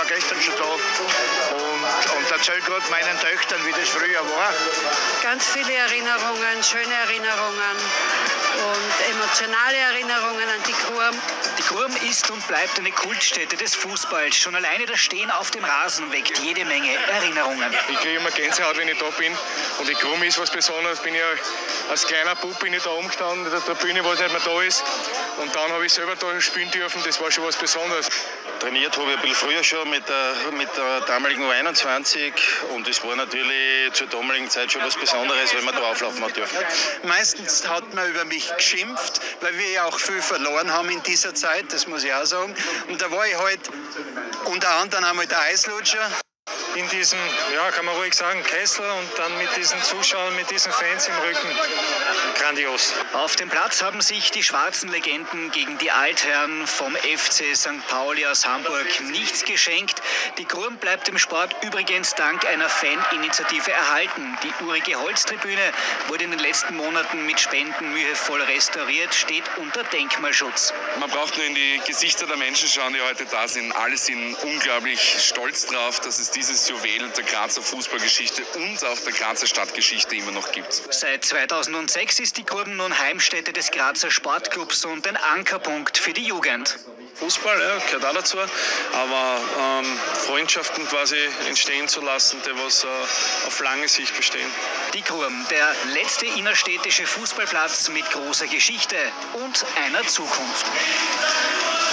gestern schon da und erzähle gerade meinen Töchtern, wie das früher war. Ganz viele Erinnerungen, schöne Erinnerungen und emotionale Erinnerungen an die Churm. Die Churm ist und bleibt eine Kultstätte des Fußballs. Schon alleine das Stehen auf dem Rasen weckt jede Menge Erinnerungen. Ich kriege immer Gänsehaut, wenn ich da bin. Und die Churm ist was Besonderes. Bin ich als kleiner Bub bin ich da umgestanden, in der Tribüne, wo es nicht mehr da ist. Und dann habe ich selber da spielen dürfen. Das war schon was Besonderes. Trainiert habe ich ein bisschen früher schon mit der damaligen U21. Und es war natürlich zur damaligen Zeit schon was Besonderes, wenn man da auflaufen hat dürfen. Meistens hat man über mich geschimpft, weil wir ja auch viel verloren haben in dieser Zeit, das muss ich auch sagen. Und da war ich halt unter anderem einmal der Eislutscher. In diesem, ja, kann man ruhig sagen, Kessel und dann mit diesen Zuschauern, mit diesen Fans im Rücken. Grandios. Auf dem Platz haben sich die schwarzen Legenden gegen die Altherren vom FC St. Pauli aus Hamburg nichts geschenkt. Die Churm bleibt im Sport übrigens dank einer Faninitiative erhalten. Die urige Holztribüne wurde in den letzten Monaten mit Spenden mühevoll restauriert, steht unter Denkmalschutz. Man braucht nur in die Gesichter der Menschen schauen, die heute da sind. Alle sind unglaublich stolz drauf, dass es dieses Juwel der Grazer Fußballgeschichte und auch der Grazer Stadtgeschichte immer noch gibt. Seit 2006 ist die Churm nun Heimstätte des Grazer Sportclubs und ein Ankerpunkt für die Jugend. Fußball, ja, gehört auch dazu, aber Freundschaften quasi entstehen zu lassen, die was auf lange Sicht bestehen. Die Churm, der letzte innerstädtische Fußballplatz mit großer Geschichte und einer Zukunft.